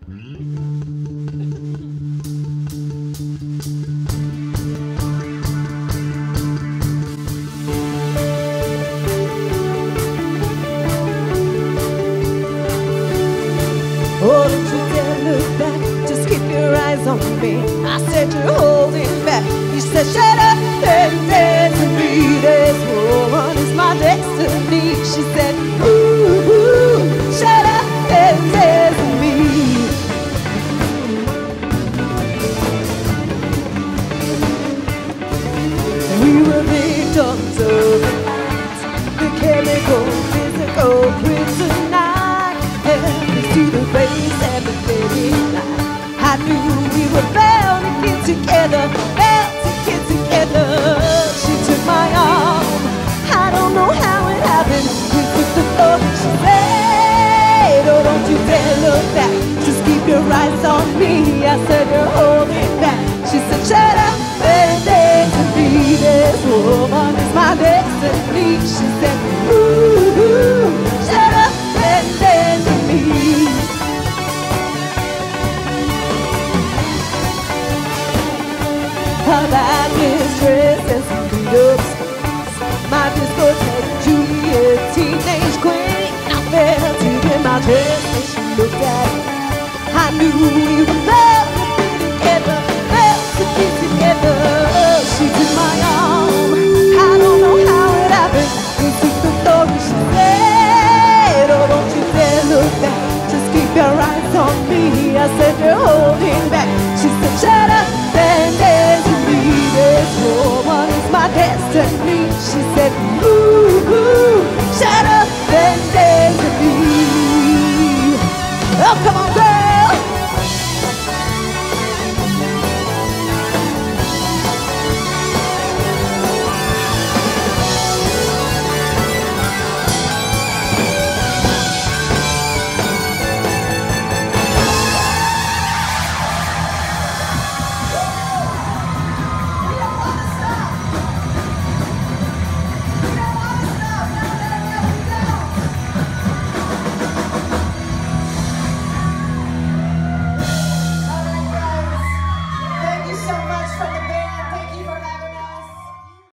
Oh, don't you dare look back, just keep your eyes on me. I said you're holding back. You said shut up and dance with me. This woman is my destiny. She said, ooh, ooh, shut up and dance with me. We were victims of the night, the chemical, physical kryptonite. To the face and the very light, I knew we were bound to get together, bound to get together. She took my arm, I don't know how it happened. We took the floor, she said, oh, don't you dare look back, just keep your eyes on me. I said, you're holding back. She said, shut up and dance to me. This woman is my destiny. She said, ooh, ooh, shut up and dance to me. Her back is dressed and some beat-ups. My discotheque Juliet, teenage queen. I felt it in my chest when she looked at me. I knew we were bound to be together, bound to be together. She took my arm, I don't know how it happened. We took the floor and she said, oh, don't you dare look back, just keep your eyes on me. I said, you're holding back. She said, shut up and dance with me. This woman is my destiny. She said, ooh, ooh, shut up and dance with me. Oh, come on, girl.